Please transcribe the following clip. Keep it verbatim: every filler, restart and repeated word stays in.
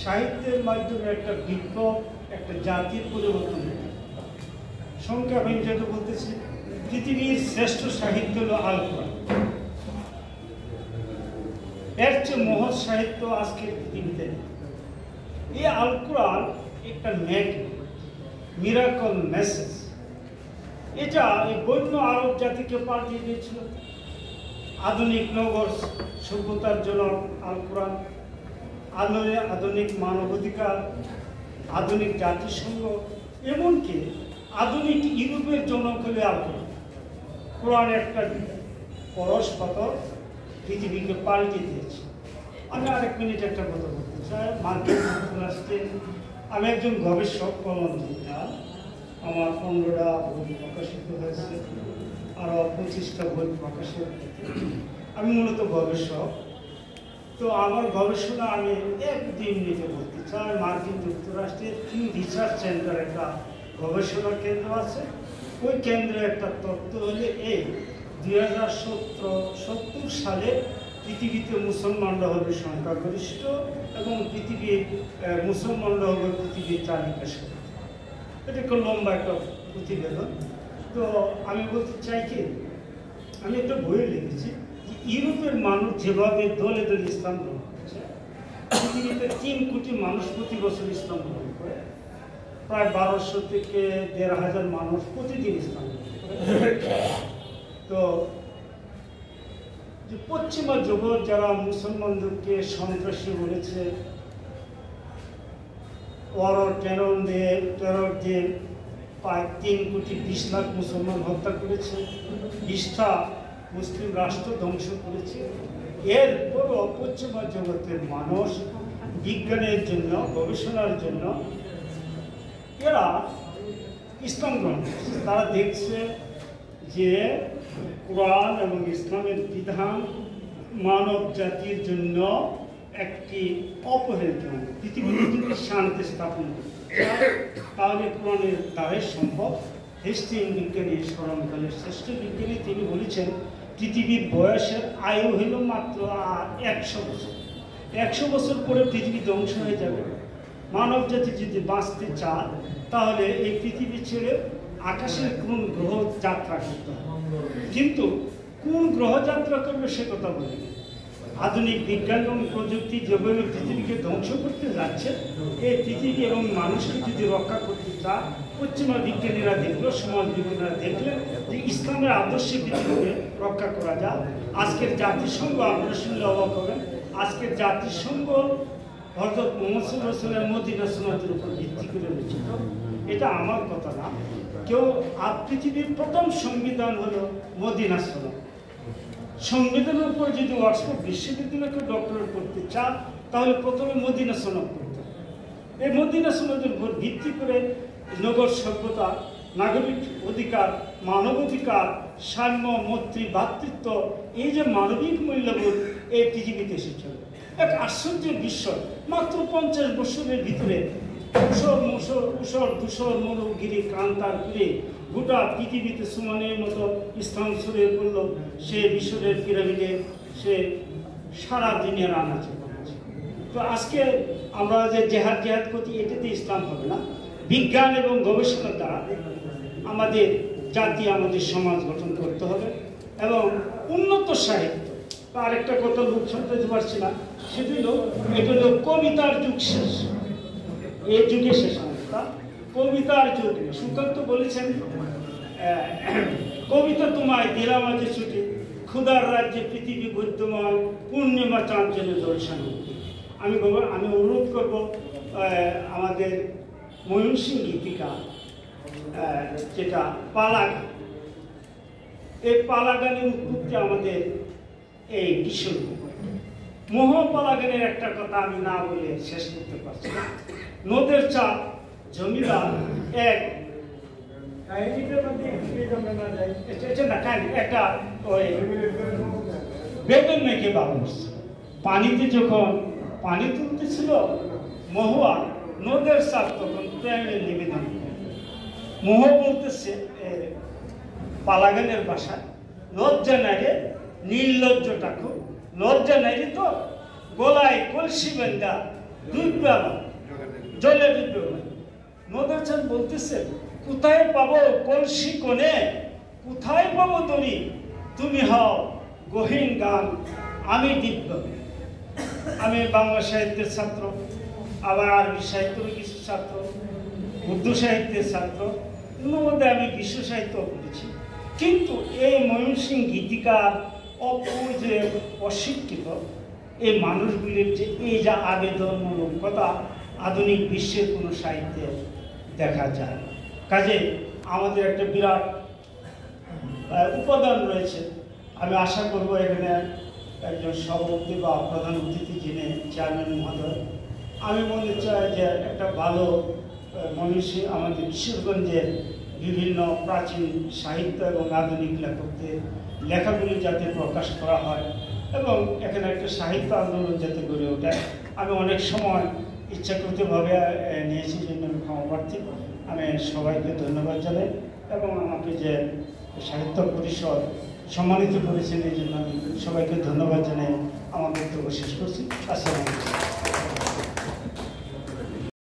সাহিত্যের মাধ্যমে একটা বিপ্লব, একটা জাতির পরিবর্তন হয়। সংখ্যা আমি যেটা বলতেছি, পৃথিবীর শ্রেষ্ঠ সাহিত্য হলো আল কোরআন। এর চেয়ে মহৎ সাহিত্য আজকের পৃথিবীতে নেই। এই আল কোরআন একটা ম্যাগ মিরাকল মেসেজ। এটা এই বন্য আরব জাতিকে পাল্টিয়ে দিয়েছিল। আধুনিক নগর সভ্যতার জন্য আল কোরআন, আধুনিক মানবাধিকার, আধুনিক জাতিসংঘ, এমনকি আধুনিক ইউরোপের জনক হলে আল কোরআন। কোরআন একটা পরশ পাথর পৃথিবীকে পাল্টে দিয়েছে। আমি আরেক মিনিট একটা কথা বলতে চাই। মার্কিন যুক্তরাষ্ট্রে আমি একজন গবেষক, কলমযোদ্ধা। আমার পনেরোটা বই প্রকাশিত হয়েছে, আরও পঁচিশটা বই প্রকাশিত। আমি মূলত গবেষক। তো আমার গবেষণা আমি এক দুই মিনিটে বলতে চাই। মার্কিন যুক্তরাষ্ট্রের কিউ রিসার্চ সেন্টার একটা গবেষণা কেন্দ্র আছে। ওই কেন্দ্রে একটা তত্ত্ব হলে এই দুই হাজার সত্তর সত্তর সালে পৃথিবীতে মুসলমানরা হবে সংখ্যাগরিষ্ঠ এবং পৃথিবীর মুসলমানরা হবে পৃথিবীর চারিপাশে সাথে। এটা একটা লম্বা একটা প্রতিবেদন। তো আমি বলতে চাই কি, আমি একটা বইয়ে লিখেছি যে ইউরোপের মানুষ যেভাবে দলে দলে ইসলাম গ্রহণ করছে, পৃথিবীতে তিন কোটি মানুষ প্রতি বছর ইসলাম গ্রহণ করে। প্রায় বারোশো থেকে দেড় হাজার মানুষ প্রতিদিন ইসলাম গ্রহণ করে। তো যে পশ্চিমা জগৎ যারা মুসলমানদেরকে সন্ত্রাসী বলেছে, ওয়ার টেরর দিয়ে টেরর দিয়ে প্রায় তিন কোটি বিশ লাখ মুসলমান হত্যা করেছে, বিশটা মুসলিম রাষ্ট্র ধ্বংস করেছে। এরপরও পশ্চিমা জগতের মানুষ বিজ্ঞানের জন্য, গবেষণার জন্য এরা ইসলাম গ্রহণ করছে। তারা দেখছে যে কোরআন এবং ইসলামের বিধান মানব জাতির জন্য একটি অপরিহার্য। পৃথিবীতে যদি শান্তি স্থাপন করতে তাহলে কোরআনের দ্বারাই সম্ভব। হেস্টিং বিজ্ঞানী, স্মরণকালের শ্রেষ্ঠ বিজ্ঞানী, তিনি বলেছেন পৃথিবীর বয়সের আয়ু হইল মাত্র একশো বছর। একশো বছর পরে পৃথিবী ধ্বংস হয়ে যাবে। মানব জাতি যদি বাঁচতে চায় তাহলে এই পৃথিবী ছেড়ে আকাশের কোন গ্রহ যাত্রা করতে হবে। কিন্তু কোন গ্রহ যাত্রা করবে সে কথা বলি। আধুনিক বিজ্ঞান এবং প্রযুক্তি যেভাবে পৃথিবীকে ধ্বংস করতে যাচ্ছে, এই পৃথিবী এবং মানুষকে যদি রক্ষা করতে চায়, পশ্চিমা বিজ্ঞানীরা দেখলো, সমাজ বিজ্ঞানীরা দেখলেন যে ইসলামের আদর্শে পৃথিবীকে রক্ষা করা যায়। আজকের জাতিসংঘ আপনারা শুনলে অবাক হবেন, আজকের জাতিসংঘ হযরত মুহাম্মদ সাল্লাল্লাহু আলাইহি ওয়াসাল্লামের মদিনা সুন্নতের উপর ভিত্তি করে রচিত। এটা আমার কথা না, কেউ আর পৃথিবীর প্রথম সংবিধান হলো মদিনা সুন্নত। সংবিধানের উপর যদি অক্সফোর্ড বিশ্ববিদ্যালয়কে ডক্টরেট করতে চান তাহলে প্রথমে মদিনা সুন্নত করতে হবে। এই মদিনা সুন্নতের উপর ভিত্তি করে নগর সভ্যতা, নাগরিক অধিকার, মানবাধিকার, সাম্য, মৈত্রী, ভ্রাতৃত্ব, এই যে মানবিক মূল্যবোধ এই পৃথিবীতে এসেছে। এক আশ্চর্যের বিষয়, মাত্র পঞ্চাশ বছরের ভিতরে উষর মুসর উষর দুশর মরুগিরি কান্তার ঘুরে গোটা পৃথিবীতে সুমানের মতো ইসলাম ছড়িয়ে পড়ল। সে মিশরের পিরামিডে, সে সারা দুনিয়ার আনাচে করেছে। তো আজকে আমরা যে জেহাদ জেহাদ করছি, এটাতে ইসলাম হবে না। বিজ্ঞান এবং গবেষণার দ্বারা আমাদের জাতি, আমাদের সমাজ গঠন করতে হবে এবং উন্নত সাহিত্য। আরেকটা কথা লোক শুনতে পারছি না, সেটা হলো এটা হলো কবিতার যুগ শেষ। এই যুগে শেষ অবস্থা, কবিতার যুগ। সুকান্ত বলেছেন, কবিতা তোমায় দিলাম আজ ছুটি, ক্ষুধার রাজ্যে পৃথিবী গদ্যময়, পূর্ণিমা চাঞ্চল্য জলসান। আমি আমি অনুরোধ করব আমাদের ময়ূরসিং গীতিকা, যেটা পালা গান, এই পালা গানের উৎপত্তি আমাদের এই কিশোর মহাপালা গানের একটা কথা আমি না বলে শেষ করতে পারছি না। নদের চাপ জমিদার এক একটা বেতন মেঘে বাবুস পানিতে যখন পানি তুলতেছিল মহুয়া, নদের চাপ তখন প্রেমের নিবেদন। মোহ বলতেছে পালাগানের বাসায়, লজ্জা নাই রে নির্লজ্জ টাকু, লজ্জা নাই রে তো গলায় কলসি বেন্দা দুইটা জলে ডুববে না। নদের চাঁদ বলতেছেন, কোথায় পাবো কলসি কোণে, কোথায় পাবো তরি, তুমি হও গহীন গান, আমি দিব্য। আমি বাংলা সাহিত্যের ছাত্র, আবার আরবি সাহিত্যের কিছু ছাত্র, উর্দু সাহিত্যের ছাত্র, এর মধ্যে আমি বিশ্ব সাহিত্য পড়েছি। কিন্তু এই ময়মনসিংহ গীতিকার অপূর্বে অশিক্ষিত এই মানুষগুলির যে এই যে আবেদনমূলক কথা আধুনিক বিশ্বের কোনো সাহিত্যে দেখা যায়। কাজে আমাদের একটা বিরাট উপাদান রয়েছে। আমি আশা করব এখানে একজন সভাপতি বা প্রধান অতিথি যিনি চেয়ারম্যান মহোদয়, আমি মনে চাই যে একটা ভালো মনীষী আমাদের কিশোরগঞ্জের বিভিন্ন প্রাচীন সাহিত্য এবং আধুনিক লেখকদের লেখাগুলি যাতে প্রকাশ করা হয় এবং এখানে একটা সাহিত্য আন্দোলন যাতে গড়ে ওঠে। আমি অনেক সময় ইচ্ছাকৃতভাবে নিয়েছি জন্য আমি ক্ষমা প্রার্থী। আমি সবাইকে ধন্যবাদ জানাই এবং আমাকে যে সাহিত্য পরিষদ সম্মানিত করেছেন এই জন্য আমি সবাইকে ধন্যবাদ জানাই। আমাদের